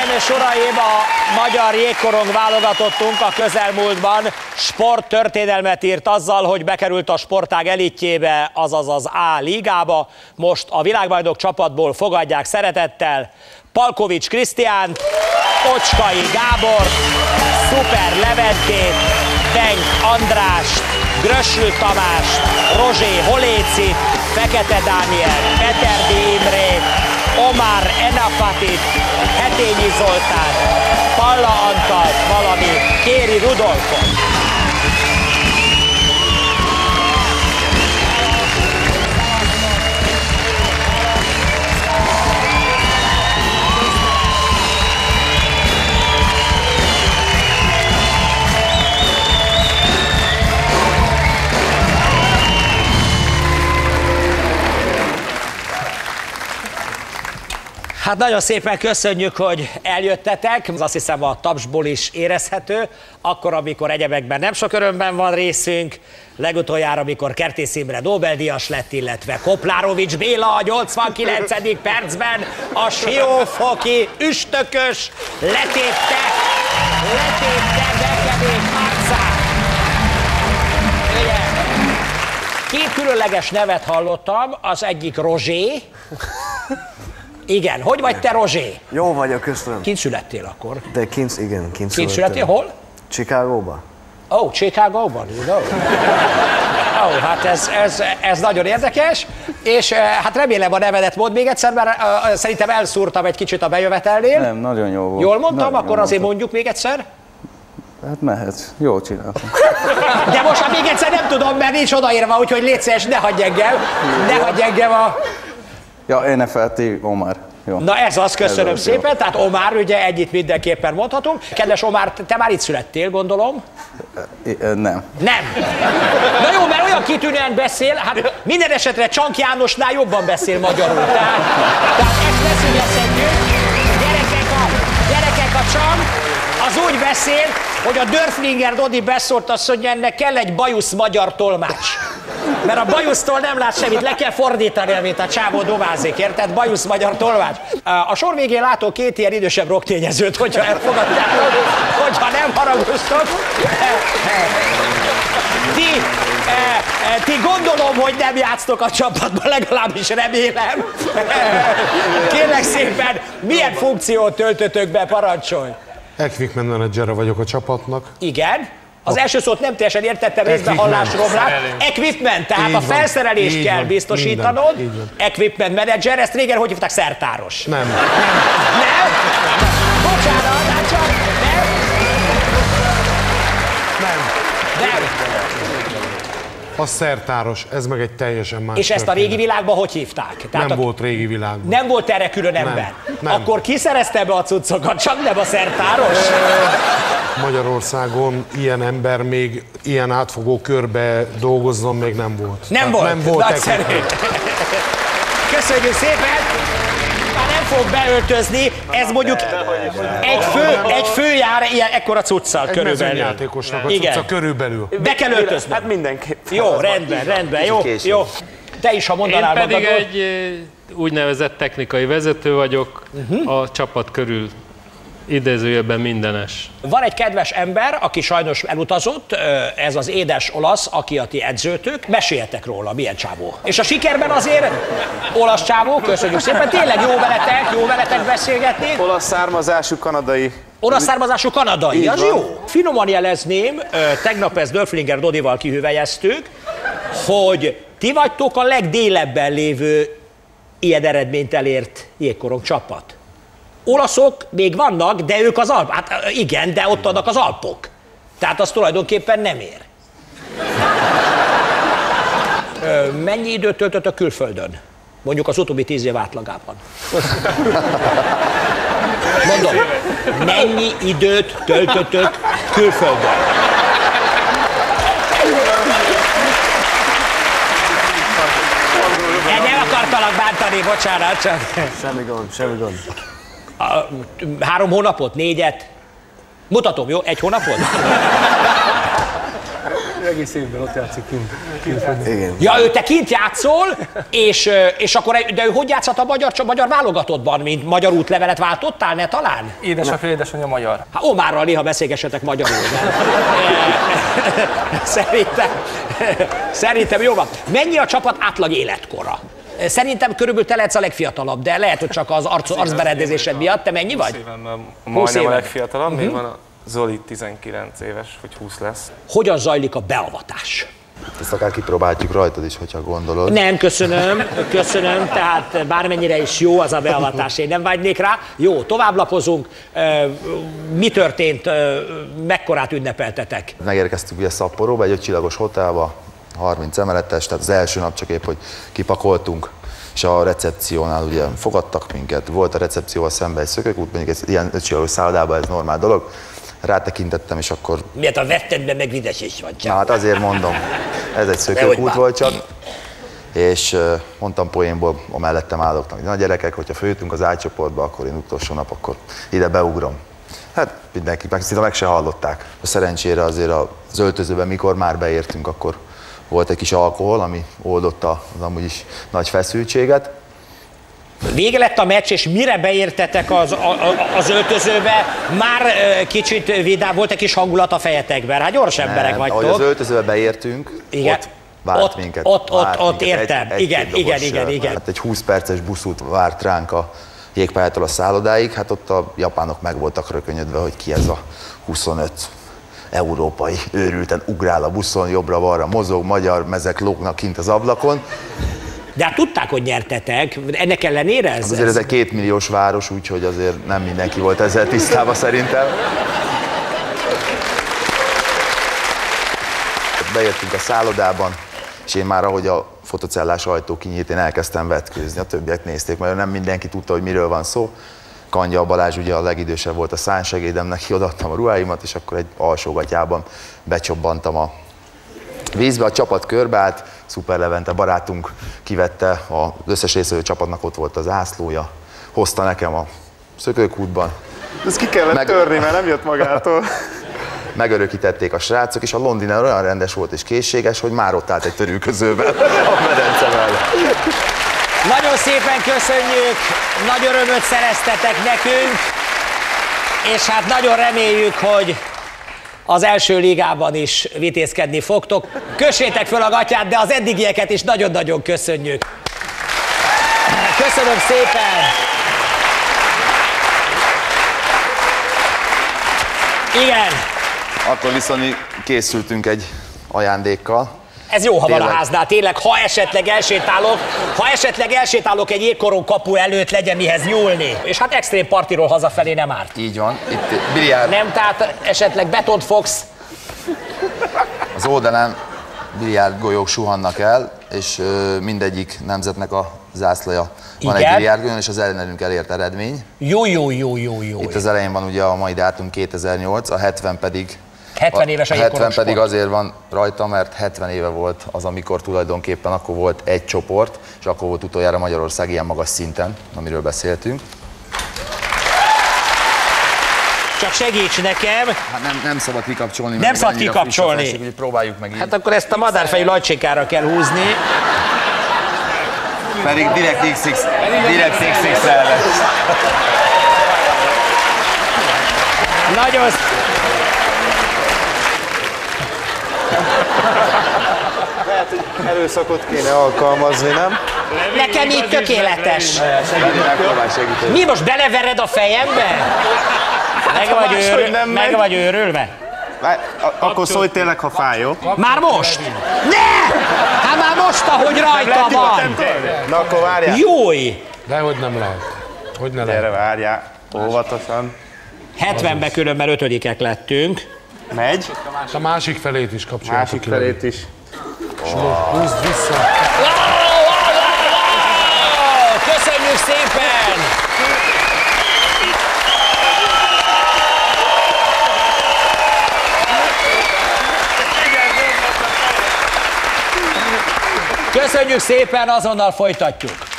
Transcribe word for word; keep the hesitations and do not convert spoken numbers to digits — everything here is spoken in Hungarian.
Hölgyeim és uraim, a magyar jégkorong válogatottunk a közelmúltban sporttörténelmet írt azzal, hogy bekerült a sportág elitjébe, azaz az A ligába. Most a világbajnok csapatból fogadják szeretettel Palkovics Krisztiánt, Ocskai Gábor, Szuper Leventét, Denk Andrást, Grössl Tamást, Rozsé Holécit, Fekete Dániel, Peterdi Imrét, Omar Enafatit, Hetényi Zoltán, Palla Antalt, valamint Kéri Rudolfot. Hát nagyon szépen köszönjük, hogy eljöttetek. Azt hiszem a tapsból is érezhető. Akkor, amikor egyebekben nem sok örömben van részünk. Legutoljára, amikor Kertész Imre Nobel-díjas lett, illetve Koplárovics Béla a nyolcvankilencedik percben a siófoki üstökös letépte, letépte Bekebék arcát. Két különleges nevet hallottam, az egyik Rozsé. Igen, hogy vagy te, Rozsé? Jó vagyok, köszönöm. Kint születtél akkor? De kint, igen, kint Kint születtél, hol? Chicagóban. Ó, oh, Chicagóban, you know. Ó, oh, hát ez, ez, ez nagyon érdekes, és hát remélem a nevedet mond még egyszer, mert uh, szerintem elszúrtam egy kicsit a bejövetelnél. Nem, nagyon jó volt. Jól mondtam? Nagyon Akkor jó azért mondtad. mondjuk még egyszer. Hát mehetsz, jól csináltam. De most már még egyszer nem tudom, mert nincs odaírva, úgyhogy légy szíves, ne hagyj engem, ne hagyj engem a... Ja, en ef el té Omar. Jó. Na ez az, köszönöm ez az, szépen, jó. Tehát Omar, ugye együtt mindenképpen mondhatunk. Kedves Omar, te már itt születtél, gondolom? Nem. Nem. Na jó, mert olyan kitűnően beszél, hát minden esetre Csank Jánosnál jobban beszél magyarul. Tehát, tehát ezt ne szügyeszedjük. Gyerekek a, gyerekek a Csank az úgy beszél, hogy a Dörflinger Dodi beszólt, azt mondja, ennek kell egy bajusz magyar tolmács. Mert a bajusztól nem lát semmit, le kell fordítani, amit a csávó domázik, érted? Bajusz magyar tolmács. A sor végén látok két ilyen idősebb rocktényezőt, hogyha elfogadjátok, hogyha nem haragoztok. Ti, ti gondolom, hogy nem játsztok a csapatban, legalábbis remélem. Kérlek szépen, milyen funkciót töltötök be, parancsolj? Equipment manager vagyok a csapatnak. Igen. Az első szót nem teljesen értettem, részben hallásroblás. Equipment, tehát így a felszerelést van, kell biztosítanod. Minden, Equipment manager, ezt régen hogy hívták? Szertáros. Nem. Nem? Nem? Bocsánat, hát csak nem. Nem. Nem. A szertáros, ez meg egy teljesen más. És ezt a régi világban hogy hívták? Tehát nem a... volt régi világban. Nem volt erre külön ember? Nem. Nem. Akkor ki szerezte be a cuccokat, csak nem a szertáros? Magyarországon ilyen ember még ilyen átfogó körbe dolgozzon még nem volt. Nem Tehát volt? Nem volt. Nagyszerű. Köszönjük szépen! Már nem fog beöltözni, ez mondjuk egy fő, egy fő jár ilyen ekkora cuccal egy körülbelül. Egy mezőnyjátékosnak a Igen. cucca körülbelül. Be kell öltözni. Hát mindenképp. Jó, rendben, rendben, jó, jó. Te is, ha mondanál Én pedig magadról. egy úgynevezett technikai vezető vagyok, uh-huh. a csapat körül idézőjelben mindenes. Van egy kedves ember, aki sajnos elutazott, ez az édes olasz, aki a ti edzőtök. Meséljetek róla, milyen csávó. És a sikerben azért olasz csávó, köszönjük szépen, tényleg jó veletek, jó veletek beszélgetni. Olasz származású kanadai. Olasz származású kanadai, Így az van. jó. Finoman jelezném, tegnap ezt Dörflinger Dodival kihüvelyeztük, hogy ti vagytok a legdélebben lévő ilyen eredményt elért jégkorong csapat. Olaszok még vannak, de ők az Alpok. Hát igen, de ott vannak az Alpok. Tehát az tulajdonképpen nem ér. Ö, mennyi időt töltöttök külföldön? Mondjuk az utóbbi tíz év átlagában. Mondom, mennyi időt töltöttök külföldön? Nem akartalak bántani, bocsánat, csak... Semmi gond, semmi gond. A, három hónapot, négyet? Mutatom, jó? Egy hónapot? Egész évben ott játszik kint. kint Igen. Ja, ő te kint játszol, és, és akkor, de ő hogy játszhat a magyar, a magyar válogatottban, mint magyar útlevelet váltottál, ne talán? Édesapja, édesanyja magyar. Hát Omárral néha beszélgessetek magyarul, de szerintem, szerintem jó van. Mennyi a csapat átlag életkora? Szerintem körülbelül te lehetsz a legfiatalabb, de lehet, hogy csak az arc, arcberendezésed miatt. Te mennyi vagy? Majdnem a legfiatalabb, még van a Zoli tizenkilenc éves, hogy húsz lesz. Hogyan zajlik a beavatás? Ezt akár kipróbáljuk rajtad is, hogyha gondolod. Nem, köszönöm, köszönöm, tehát bármennyire is jó az a beavatás, én nem vágynék rá. Jó, továbblapozunk. Mi történt, mekkorát ünnepeltetek? Megérkeztünk ugye Szapporóba, egy ötcsillagos hotelba, harminc emeletes, tehát az első nap csak épp, hogy kipakoltunk, és a recepciónál ugye fogadtak minket. Volt a recepcióval szemben egy szökőkút, mondjuk egy ilyen ötcsillagos szállodában ez normál dolog. Rátekintettem, és akkor... Miért a vettetben meg vides is van csak? Na hát azért mondom, ez egy szökőkút volt csak, és mondtam poénból a mellettem állóknak, na gyerekek, hogyha följöttünk az A-csoportba, akkor én utolsó nap, akkor ide beugrom. Hát mindenki, meg szinte meg se hallották. Szerencsére azért az öltözőben, mikor már beértünk, akkor volt egy kis alkohol, ami oldotta az amúgy is nagy feszültséget. Vége lett a meccs, és mire beértetek az, a, az öltözőbe, már kicsit vidám, volt egy kis hangulat a fejetekben, hát gyors emberek vagytok. Ahogy az öltözőbe beértünk, igen. ott várt ott, minket. Ott, ott, várt ott minket. értem, egy, egy igen, igen, igen, igen. Hát egy húsz perces buszút várt ránk a jégpályától a szállodáig, hát ott a japánok meg voltak rökönyödve, hogy ki ez a huszonöt európai őrülten ugrál a buszon, jobbra-balra mozog, magyar mezek lógnak kint az ablakon. De hát tudták, hogy nyertetek, ennek ellenére ez? Azért ez egy kétmilliós város, úgyhogy azért nem mindenki volt ezzel tisztában szerintem. Beértünk a szállodában, és én már ahogy a fotocellás ajtó kinyílt, én elkezdtem vetkőzni, a többiek nézték, mert nem mindenki tudta, hogy miről van szó. Kandya Balázs ugye a legidősebb volt a szánsegédemnek, odaadtam a ruháimat, és akkor egy alsógatyában becsobbantam a vízbe, a csapat körbeállt, Szuper Levente barátunk kivette, az összes részvevő csapatnak ott volt az zászlója, hozta nekem a szökőkútban. Ezt ki kellett Meg... törni, mert nem jött magától. Megörökítették a srácok, és a Londiner olyan rendes volt és készséges, hogy már ott állt egy törülközőben a medence mellett. Nagyon szépen köszönjük, nagy örömöt szereztetek nekünk, és hát nagyon reméljük, hogy az első ligában is vitézkedni fogtok. Kössétek fel a gatyát, de az eddigieket is nagyon-nagyon köszönjük. Köszönöm szépen! Igen. Akkor viszont mi készültünk egy ajándékkal. Ez jó, ha Tényleg. van a háznál, tényleg, ha esetleg elsétálok, ha esetleg elsétálok egy jégkorong kapu előtt, legyen mihez nyúlni. És hát extrém partiról hazafelé nem árt. Így van, itt biliárd. Nem, tehát esetleg betont fogsz. Az oldalán biliárd golyók suhannak el, és ö, mindegyik nemzetnek a zászlaja van. Igen? Egy biliárdgolyón, és az ellenünk elért eredmény. Jó, jó, jó, jó, jó. Itt az elején van ugye a mai dátum kétezer-nyolc, a hetven pedig hetven éves a a hetven jégkorong pedig sport. azért van rajta, mert hetven éve volt az, amikor tulajdonképpen akkor volt egy csoport, és akkor volt utoljára Magyarország ilyen magas szinten, amiről beszéltünk. Csak segíts nekem. Hát nem, nem szabad kikapcsolni. Nem szabad kikapcsolni. Felség, úgyhogy próbáljuk meg így. Hát akkor ezt a madárfejű lajcsékára kell húzni. Pedig direkt iksz iksz, direkt iksz iksz-el lesz. Nagyon... Lehet, hogy erőszakot kéne alkalmazni, nem? Nekem így tökéletes. Megpróbálj segíteni. Mi most belevered a fejembe? Meg ha vagy, máshogy őrül, nem meg megy. vagy őrülve? Várj, a- Akkor szólj tényleg, ha fáj, jó? Már most? Ne! Hát már most, ahogy rajta van. Na akkor várjál. Júj! Dehogy nem lehet. Hogy ne Gyere, lehet. várjál. Óvatosan. hetvenben különben ötödikek lettünk. Megy. A másik felét is kapcsoljuk. Másik felét is. Húzd vissza. Köszönjük szépen! Köszönjük szépen, azonnal folytatjuk.